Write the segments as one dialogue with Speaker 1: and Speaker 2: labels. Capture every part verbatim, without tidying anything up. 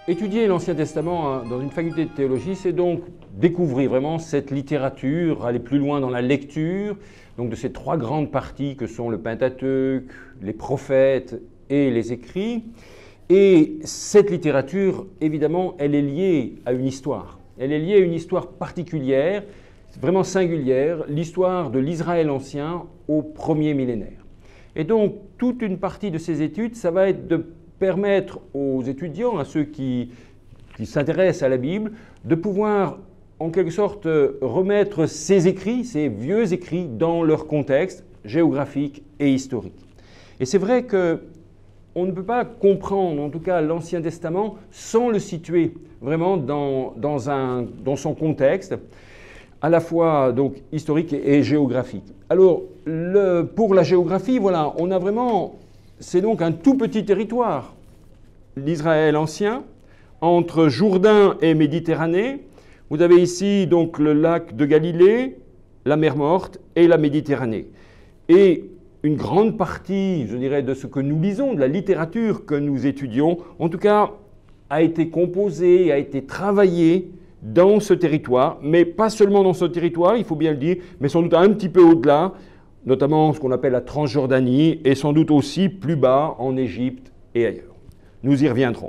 Speaker 1: Étudier l'Ancien Testament dans une faculté de théologie, c'est donc découvrir vraiment cette littérature, aller plus loin dans la lecture, donc de ces trois grandes parties que sont le Pentateuque, les prophètes et les écrits. Et cette littérature, évidemment, elle est liée à une histoire. Elle est liée à une histoire particulière, vraiment singulière, l'histoire de l'Israël ancien au premier millénaire. Et donc, toute une partie de ces études, ça va être de permettre aux étudiants, à ceux qui, qui s'intéressent à la Bible, de pouvoir en quelque sorte remettre ces écrits, ces vieux écrits, dans leur contexte géographique et historique. Et c'est vrai qu'on ne peut pas comprendre, en tout cas l'Ancien Testament, sans le situer vraiment dans, dans, un, dans son contexte, à la fois donc, historique et, et géographique. Alors, le, pour la géographie, voilà, on a vraiment... C'est donc un tout petit territoire, l'Israël ancien, entre Jourdain et Méditerranée. Vous avez ici donc le lac de Galilée, la mer Morte et la Méditerranée. Et une grande partie, je dirais, de ce que nous lisons, de la littérature que nous étudions, en tout cas, a été composée, a été travaillée dans ce territoire, mais pas seulement dans ce territoire, il faut bien le dire, mais sans doute un petit peu au-delà, notamment ce qu'on appelle la Transjordanie, et sans doute aussi plus bas en Égypte et ailleurs. Nous y reviendrons.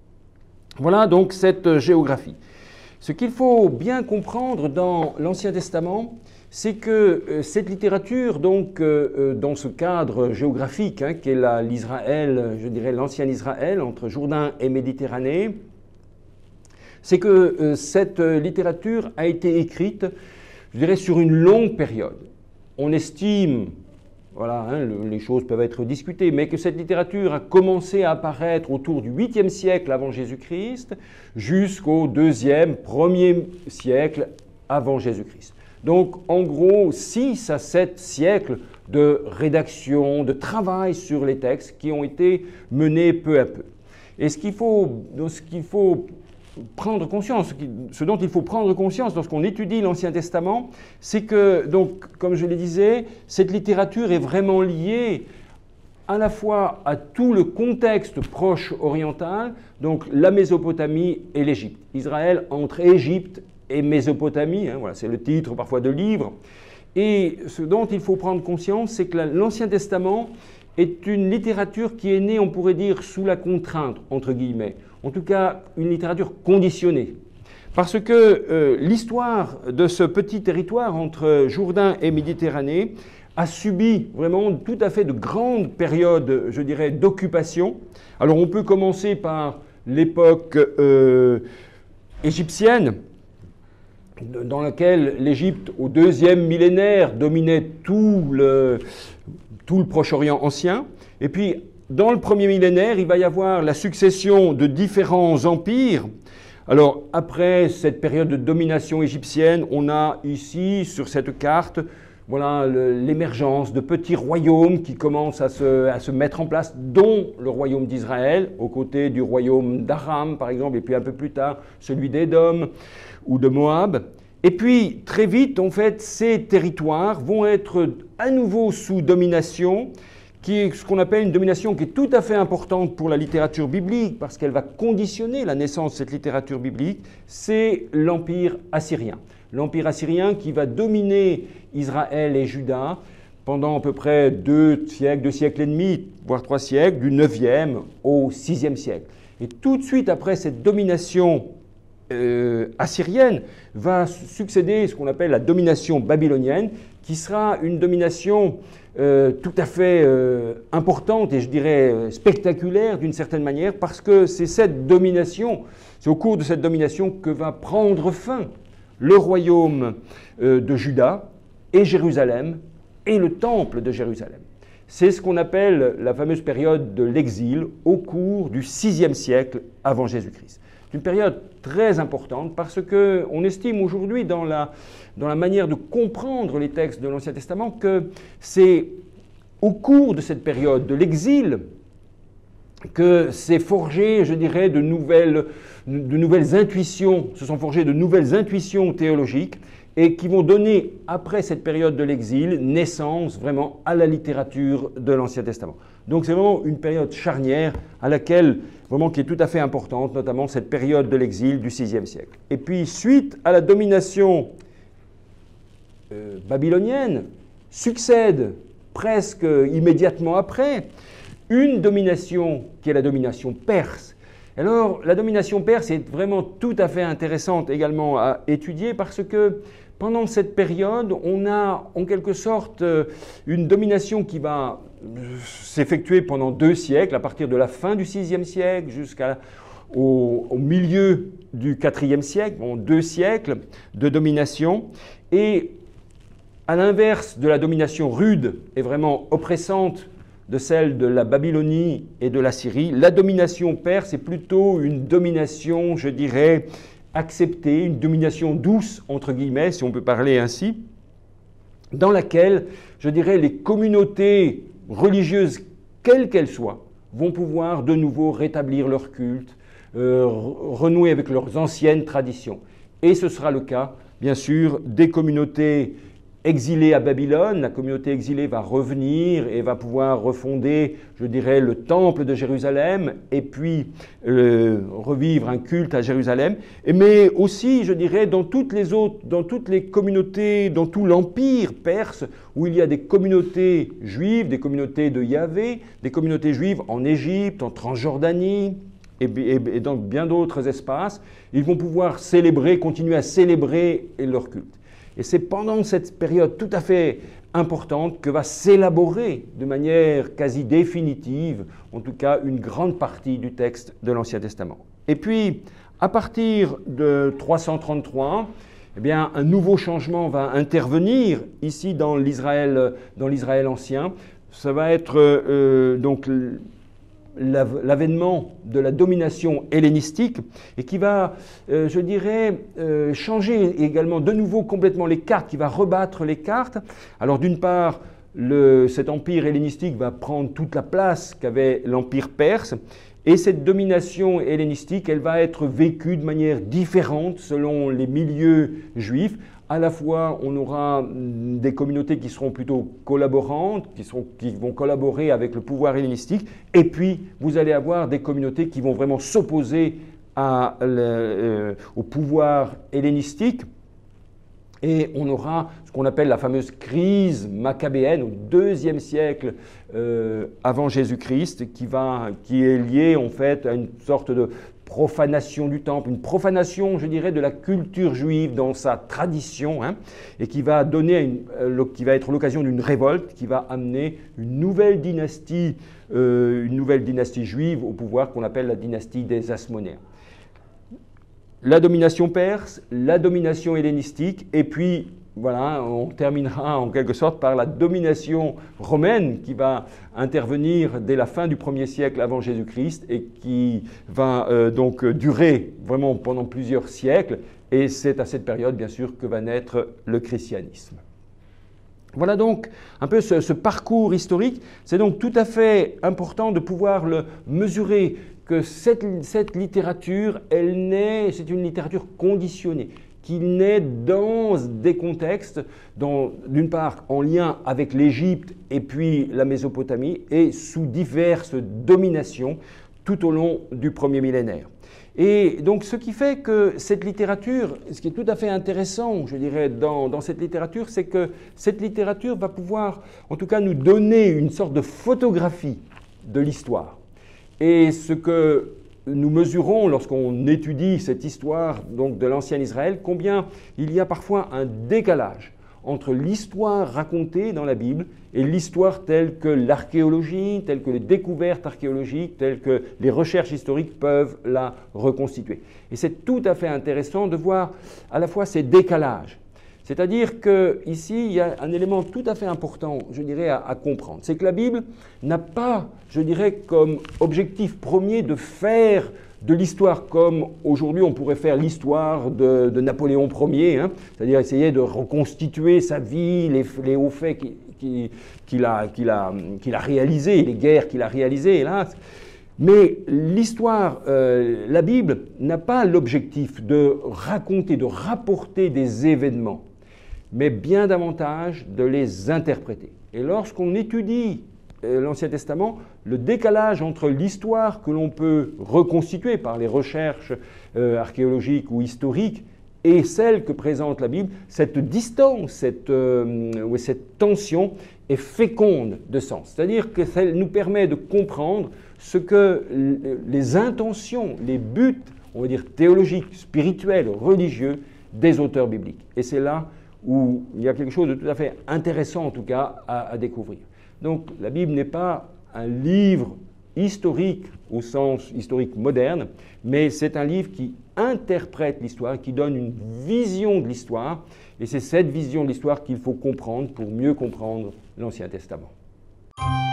Speaker 1: Voilà donc cette géographie. Ce qu'il faut bien comprendre dans l'Ancien Testament, c'est que euh, cette littérature, donc, euh, dans ce cadre géographique, hein, qu'est l'Israël, je dirais l'ancien Israël, entre Jourdain et Méditerranée, c'est que euh, cette littérature a été écrite, je dirais, sur une longue période. On estime, voilà, hein, le, les choses peuvent être discutées, mais que cette littérature a commencé à apparaître autour du huitième siècle avant Jésus-Christ jusqu'au deuxième, premier siècle avant Jésus-Christ. Donc, en gros, six à sept siècles de rédaction, de travail sur les textes qui ont été menés peu à peu. Et ce qu'il faut, ce qu'il faut prendre conscience, ce dont il faut prendre conscience lorsqu'on étudie l'Ancien Testament, c'est que, donc, comme je le disais, cette littérature est vraiment liée à la fois à tout le contexte proche oriental, donc la Mésopotamie et l'Égypte. Israël entre Égypte et Mésopotamie, hein, voilà, c'est le titre parfois de livre. Et ce dont il faut prendre conscience, c'est que l'Ancien Testament est une littérature qui est née, on pourrait dire, sous la contrainte, entre guillemets. En tout cas, une littérature conditionnée. Parce que euh, l'histoire de ce petit territoire entre Jourdain et Méditerranée a subi vraiment tout à fait de grandes périodes, je dirais, d'occupation. Alors on peut commencer par l'époque euh, égyptienne, dans laquelle l'Égypte, au deuxième millénaire, dominait tout le, tout le Proche-Orient ancien. Et puis, dans le premier millénaire, il va y avoir la succession de différents empires. Alors, après cette période de domination égyptienne, on a ici, sur cette carte, voilà, l'émergence de petits royaumes qui commencent à se, à se mettre en place, dont le royaume d'Israël, aux côtés du royaume d'Aram, par exemple, et puis un peu plus tard, celui d'Édom ou de Moab. Et puis, très vite, en fait, ces territoires vont être à nouveau sous domination, qui est ce qu'on appelle une domination qui est tout à fait importante pour la littérature biblique, parce qu'elle va conditionner la naissance de cette littérature biblique, c'est l'Empire assyrien. L'Empire assyrien qui va dominer Israël et Juda pendant à peu près deux siècles, deux siècles et demi, voire trois siècles, du neuvième au sixième siècle. Et tout de suite après cette domination euh, assyrienne, va succéder ce qu'on appelle la domination babylonienne, qui sera une domination Euh, tout à fait euh, importante et je dirais euh, spectaculaire d'une certaine manière, parce que c'est cette domination, c'est au cours de cette domination que va prendre fin le royaume euh, de Juda et Jérusalem et le temple de Jérusalem. C'est ce qu'on appelle la fameuse période de l'exil au cours du sixième siècle avant Jésus-Christ. C'est une période très importante parce qu'on estime aujourd'hui dans la, dans la manière de comprendre les textes de l'Ancien Testament que c'est au cours de cette période de l'exil que s'est forgé, je dirais, de nouvelles, de nouvelles intuitions, se sont forgées de nouvelles intuitions théologiques et qui vont donner, après cette période de l'exil, naissance vraiment à la littérature de l'Ancien Testament. Donc c'est vraiment une période charnière à laquelle, vraiment qui est tout à fait importante, notamment cette période de l'exil du sixième siècle. Et puis suite à la domination euh, babylonienne, succède presque immédiatement après une domination qui est la domination perse. Alors la domination perse est vraiment tout à fait intéressante également à étudier parce que pendant cette période, on a en quelque sorte une domination qui va s'effectuer pendant deux siècles, à partir de la fin du sixième siècle jusqu'au au milieu du quatrième siècle, bon, deux siècles de domination. Et à l'inverse de la domination rude et vraiment oppressante de celle de la Babylonie et de la Syrie, la domination perse est plutôt une domination, je dirais, acceptée, une domination douce, entre guillemets, si on peut parler ainsi, dans laquelle, je dirais, les communautés religieuses, quelles qu'elles soient, vont pouvoir de nouveau rétablir leur culte, euh, renouer avec leurs anciennes traditions. Et ce sera le cas, bien sûr, des communautés exilées à Babylone. La communauté exilée va revenir et va pouvoir refonder, je dirais, le temple de Jérusalem et puis euh, revivre un culte à Jérusalem. Mais aussi, je dirais, dans toutes les autres, dans toutes les communautés, dans tout l'empire perse, où il y a des communautés juives, des communautés de Yahvé, des communautés juives en Égypte, en Transjordanie, et, et, et dans bien d'autres espaces, ils vont pouvoir célébrer, continuer à célébrer leur culte. Et c'est pendant cette période tout à fait importante que va s'élaborer de manière quasi définitive, en tout cas une grande partie du texte de l'Ancien Testament. Et puis, à partir de trois cent trente-trois, eh bien, un nouveau changement va intervenir ici dans l'Israël, dans l'Israël ancien. Ça va être euh, donc l'avènement de la domination hellénistique et qui va, euh, je dirais, euh, changer également de nouveau complètement les cartes, qui va rebattre les cartes. Alors d'une part, le, cet empire hellénistique va prendre toute la place qu'avait l'empire perse et cette domination hellénistique, elle va être vécue de manière différente selon les milieux juifs. À la fois, on aura des communautés qui seront plutôt collaborantes, qui, seront, qui vont collaborer avec le pouvoir hellénistique, et puis vous allez avoir des communautés qui vont vraiment s'opposer euh, au pouvoir hellénistique. Et on aura ce qu'on appelle la fameuse crise maccabéenne au deuxième siècle euh, avant Jésus-Christ, qui, va, qui est liée en fait à une sorte de profanation du temple, une profanation, je dirais, de la culture juive dans sa tradition, hein, et qui va donner, une, euh, qui va être l'occasion d'une révolte, qui va amener une nouvelle dynastie, euh, une nouvelle dynastie juive au pouvoir qu'on appelle la dynastie des Hasmonéens. La domination perse, la domination hellénistique, et puis voilà, on terminera en quelque sorte par la domination romaine qui va intervenir dès la fin du premier siècle avant Jésus-Christ et qui va euh, donc durer vraiment pendant plusieurs siècles. Et c'est à cette période, bien sûr, que va naître le christianisme. Voilà donc un peu ce, ce parcours historique. C'est donc tout à fait important de pouvoir le mesurer, que cette, cette littérature, elle naît, c'est une littérature conditionnée, qui naît dans des contextes, d'une part en lien avec l'Égypte et puis la Mésopotamie, et sous diverses dominations tout au long du premier millénaire. Et donc ce qui fait que cette littérature, ce qui est tout à fait intéressant, je dirais, dans, dans cette littérature, c'est que cette littérature va pouvoir, en tout cas, nous donner une sorte de photographie de l'histoire. Et ce que nous mesurons lorsqu'on étudie cette histoire donc, de l'ancien Israël, combien il y a parfois un décalage entre l'histoire racontée dans la Bible et l'histoire telle que l'archéologie, telle que les découvertes archéologiques, telles que les recherches historiques peuvent la reconstituer. Et c'est tout à fait intéressant de voir à la fois ces décalages. C'est-à-dire qu'ici, il y a un élément tout à fait important, je dirais, à, à comprendre. C'est que la Bible n'a pas, je dirais, comme objectif premier de faire de l'histoire comme aujourd'hui on pourrait faire l'histoire de, de Napoléon Ier, hein, c'est-à-dire essayer de reconstituer sa vie, les, les hauts faits qu'il qui, qui a, qu'il a, qu'il a réalisés, les guerres qu'il a réalisées, hélas. Mais l'histoire, euh, la Bible n'a pas l'objectif de raconter, de rapporter des événements. mais bien davantage de les interpréter. Et lorsqu'on étudie l'Ancien Testament, le décalage entre l'histoire que l'on peut reconstituer par les recherches euh, archéologiques ou historiques et celle que présente la Bible, cette distance, cette, euh, cette tension est féconde de sens. C'est-à-dire que ça nous permet de comprendre ce que les intentions, les buts, on va dire théologiques, spirituels, religieux des auteurs bibliques. Et c'est là où il y a quelque chose de tout à fait intéressant en tout cas à, à découvrir. Donc la Bible n'est pas un livre historique au sens historique moderne, mais c'est un livre qui interprète l'histoire, qui donne une vision de l'histoire, et c'est cette vision de l'histoire qu'il faut comprendre pour mieux comprendre l'Ancien Testament.